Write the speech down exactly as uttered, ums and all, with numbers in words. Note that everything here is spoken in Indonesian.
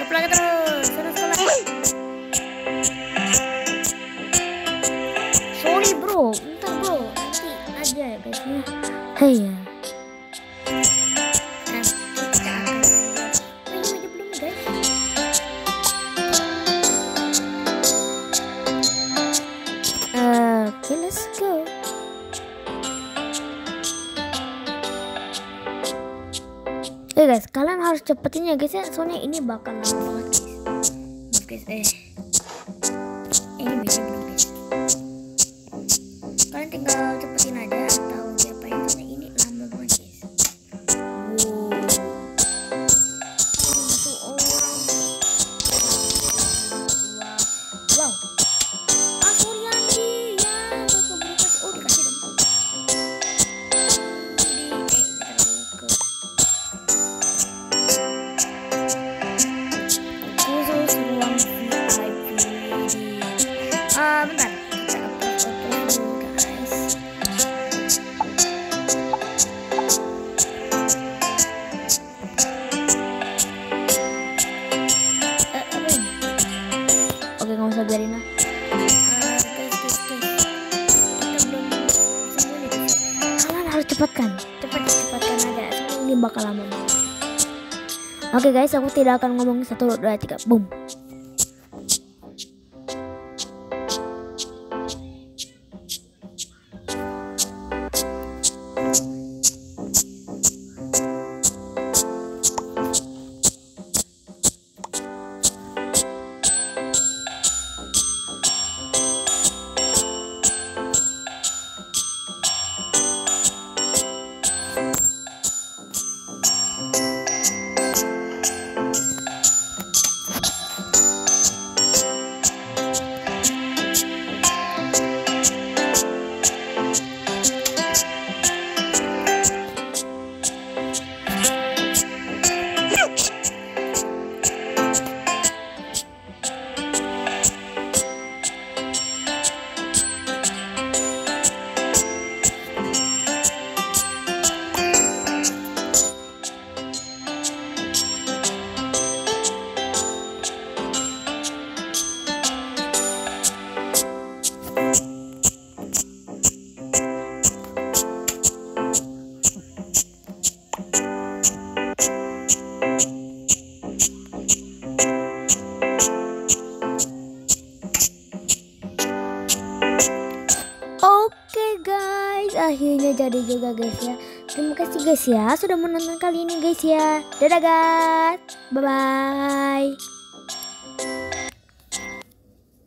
Tetap lagi terus. Sana sekolah. Sorry bro, bentar bro, nanti aja ya guysnya. Hey ya. Oke, let's go. Oke guys, kalian harus cepetin ya guys ya, soalnya ini bakal lama banget guys. Maaf guys, eh ini bisa belum guys. Kalian tinggal cepetin aja atau diapain, soalnya ini lama banget guys. Wow, itu orang. Wow, wow. Ah, Suryandi ya, gak keburu kasih. Oh, dikasih dong. Ah, bentar. Kita upload dulu guys. Eh, apa ini? Oke, nggak usah biarin lah. Ah, guys, guys, guys. Kita belum semuanya guys. Kalian harus cepatkan, cepat cepatkan aja. Soalnya ini bakal lama banget. Oke guys, aku tidak akan ngomong satu dua tiga, boom. Oke guys, akhirnya jadi juga guys ya. Terima kasih guys ya sudah menonton kali ini guys ya. Dadah guys, bye bye.